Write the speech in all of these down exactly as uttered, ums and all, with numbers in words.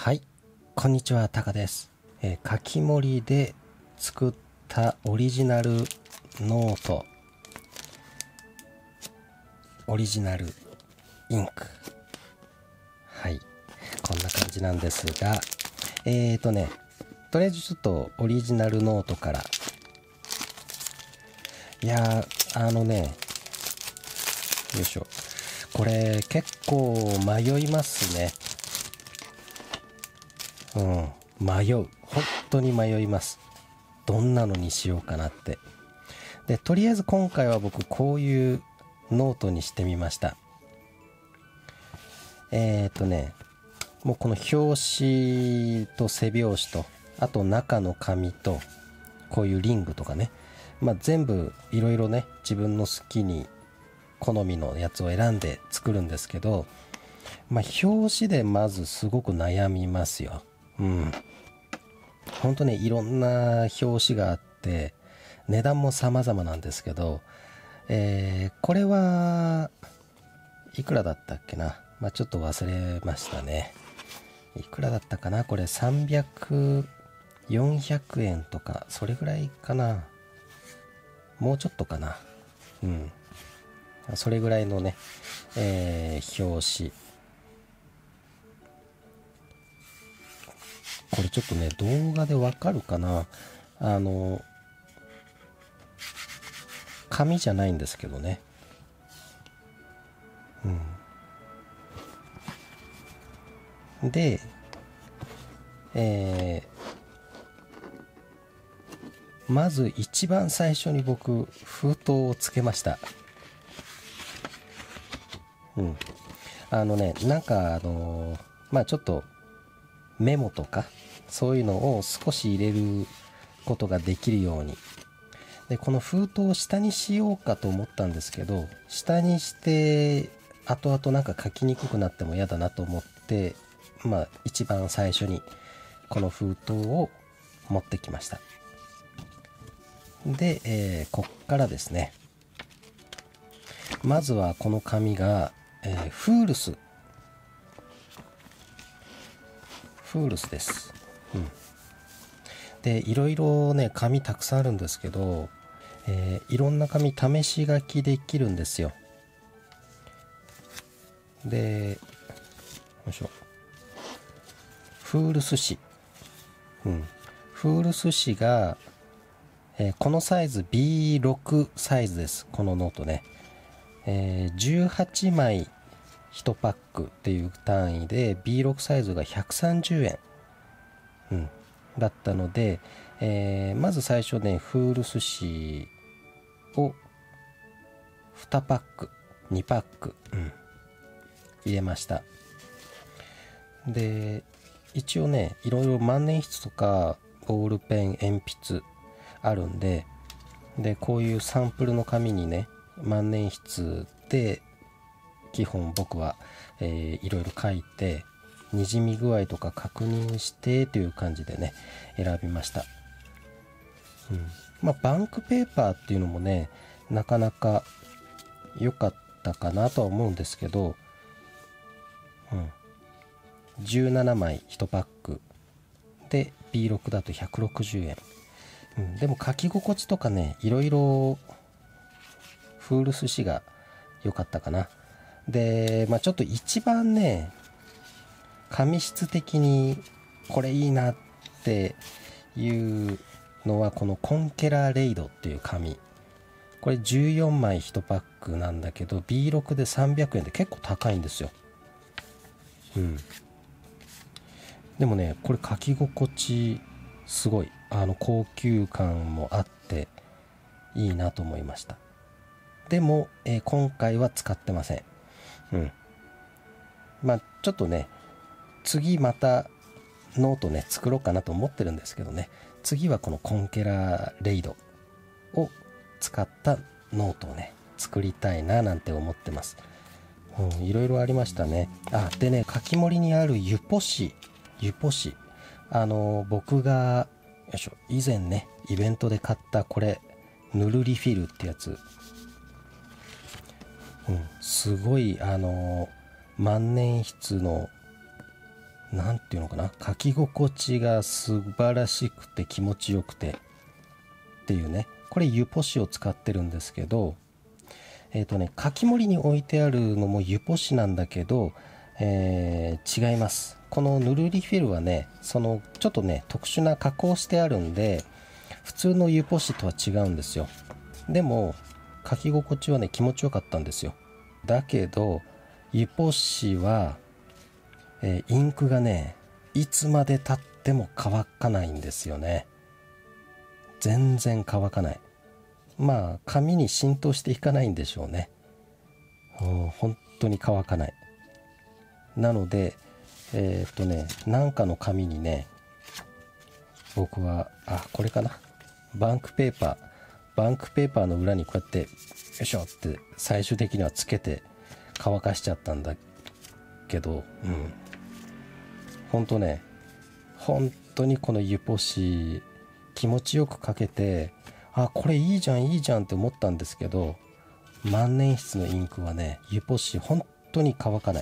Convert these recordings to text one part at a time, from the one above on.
はい、こんにちは、タカです。えー、書き盛りで作ったオリジナルノート、オリジナルインク。はい、こんな感じなんですが、えーとね、とりあえずちょっとオリジナルノートから。いやー、あのね、よいしょ。これ結構迷いますね。うん、迷う。本当に迷います。どんなのにしようかなって。で、とりあえず今回は僕こういうノートにしてみました。えーとね、もうこの表紙と背表紙と、あと中の紙と、こういうリングとかね。まあ全部いろいろね、自分の好きに好みのやつを選んで作るんですけど、まあ表紙でまずすごく悩みますよ。うん。ほんとね、いろんな表紙があって、値段も様々なんですけど、えー、これはいくらだったっけな。まあ、ちょっと忘れましたね。いくらだったかなこれさんびゃく、よんひゃくえんとか、それぐらいかな。もうちょっとかな。うん。それぐらいのね、えー、表紙。これちょっとね、動画でわかるかな。あの、紙じゃないんですけどね。うん。で、えー、まず一番最初に僕、封筒をつけました。うん。あのね、なんかあのー、まあちょっとメモとか、そういうのを少し入れることができるように。で、この封筒を下にしようかと思ったんですけど、下にして、後々なんか書きにくくなっても嫌だなと思って、まあ一番最初にこの封筒を持ってきました。で、えー、こっからですね。まずはこの紙が、えー、フールス。フールスです。うん。で、いろいろね、紙たくさんあるんですけど、えー、いろんな紙試し書きできるんですよ。で、よいしょ。フールス紙。うん。フールス紙が、えー、このサイズ ビーろく サイズです。このノートね。えー、じゅうはちまいいちパックっていう単位で ビーろく サイズがひゃくさんじゅうえん、うん、だったので、えー、まず最初ね、フールス紙をにパック、にパック、うん、入れました。で、一応ね、いろいろ万年筆とかボールペン、鉛筆あるんで、で、こういうサンプルの紙にね、万年筆で基本僕は、えー、いろいろ書いて、にじみ具合とか確認してという感じでね、選びました。うん。まあ、バンクペーパーっていうのもね、なかなか良かったかなとは思うんですけど、うん。じゅうななまいいちパックで ビーろく だとひゃくろくじゅうえん。うん、でも書き心地とかね、いろいろフールス紙が良かったかな。で、まあちょっと一番ね、紙質的にこれいいなっていうのはこのコンケラレイドっていう紙。これじゅうよんまいいちパックなんだけど ビーろく でさんびゃくえんで結構高いんですよ。うん。でもね、これ書き心地すごい、あの高級感もあっていいなと思いました。でも、えー、今回は使ってません。うん。まあちょっとね、次またノートね、作ろうかなと思ってるんですけどね、次はこのコンケラレイドを使ったノートをね、作りたいななんて思ってます。うん、いろいろありましたね。あ、でね、書き盛りにあるユポ紙、ユポ紙。あの、僕が、よいしょ、以前ね、イベントで買ったこれ、ヌルリフィルってやつ。うん、すごい、あの、万年筆のなんていうのかな、書き心地が素晴らしくて気持ちよくてっていうね。これユポ紙を使ってるんですけど、えっとね書き盛りに置いてあるのもユポ紙なんだけど、えー、違います。このヌルリフィルはね、そのちょっとね特殊な加工してあるんで、普通のユポ紙とは違うんですよ。でも書き心地はね気持ちよかったんですよ。だけどユポ紙は、えー、インクがねいつまで経っても乾かないんですよね。全然乾かない。まあ紙に浸透していかないんでしょうね。うん、本当に乾かない。なのでえー、っとねなんかの紙にね、僕はあこれかな、バンクペーパーバンクペーパーの裏にこうやってよいしょって最終的にはつけて乾かしちゃったんだけど、うん本当ね本当にこのユポ紙気持ちよく書けて、あこれいいじゃんいいじゃんって思ったんですけど、万年筆のインクはねユポ紙本当に乾かない。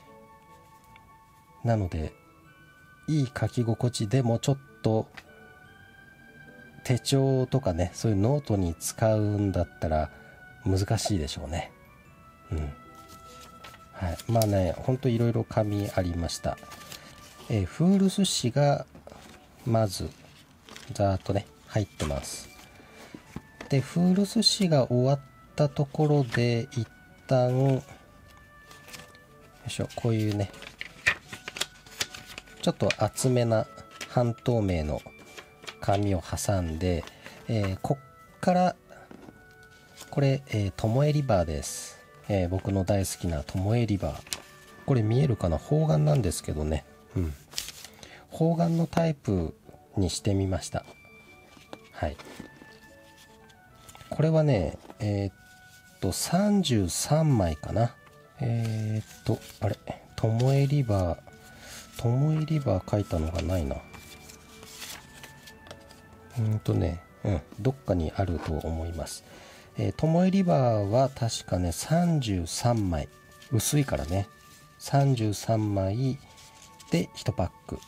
なのでいい書き心地でもちょっと手帳とかねそういうノートに使うんだったら難しいでしょうね。うんはい、まあねほんといろいろ紙ありました。えー、フールス紙がまずざーっとね入ってます。でフールス紙が終わったところで一旦よいしょこういうねちょっと厚めな半透明の紙を挟んで、えー、こっからこれ、えー、トモエリバーです、えー、僕の大好きなトモエリバー。これ見えるかな、方眼なんですけどね、うん、方眼のタイプにしてみました。はい、これはねえー、っとさんじゅうさんまいかな。えー、っとあれトモエリバートモエリバー書いたのがないな。うんとね、うん、どっかにあると思います。えー、トモエリバーは確かね、さんじゅうさんまい。薄いからね。さんじゅうさんまいでいちパック。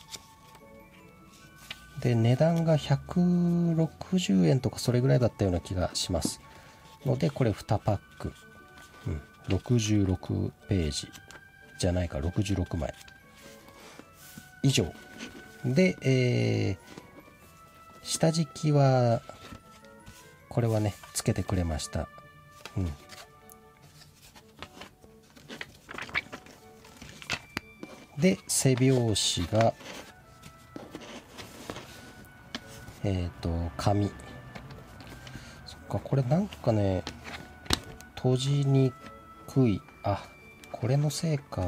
で、値段がひゃくろくじゅうえんとかそれぐらいだったような気がします。ので、これにパック。うん、ろくじゅうろくページじゃないか、ろくじゅうろくまい。以上。で、えー、下敷きはこれはねつけてくれました。うん、で背表紙がえっと紙。そっかこれなんかね閉じにくい。あこれのせいか。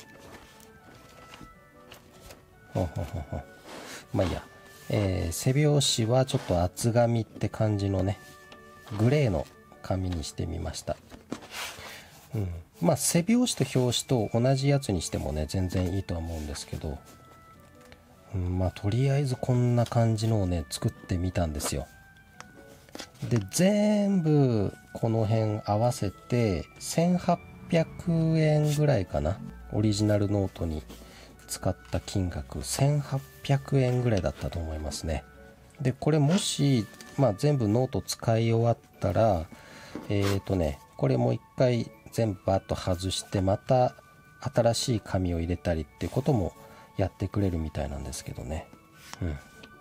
ほんほんほんほんまあいいや。えー、背表紙はちょっと厚紙って感じのねグレーの紙にしてみました。うん、まあ背表紙と表紙と同じやつにしてもね全然いいとは思うんですけど、うん、まあとりあえずこんな感じのをね作ってみたんですよ。で全部この辺合わせてせんはっぴゃくえんぐらいかな。オリジナルノートに使った金額せんはっぴゃくえんぐらいだったと思いますね。でこれもし、まあ、全部ノート使い終わったらえーとねこれもう一回全部バッと外してまた新しい紙を入れたりっていうこともやってくれるみたいなんですけどね。うん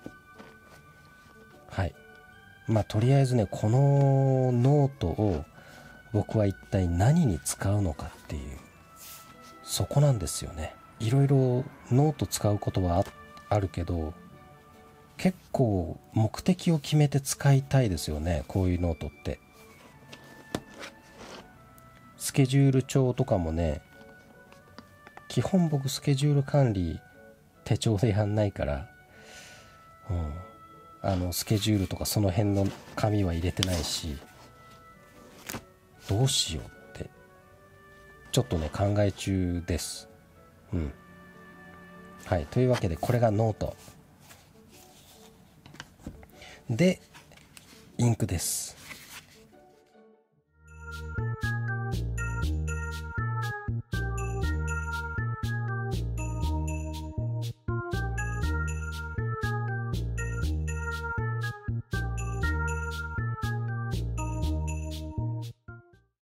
はいまあとりあえずねこのノートを僕は一体何に使うのかっていうそこなんですよね。いろいろノート使うことは あ, あるけど結構目的を決めて使いたいですよねこういうノートって。スケジュール帳とかもね基本僕スケジュール管理手帳でやんないから、うん、あのスケジュールとかその辺の紙は入れてないしどうしようってちょっとね考え中です。うんはいというわけでこれがノートでインクです。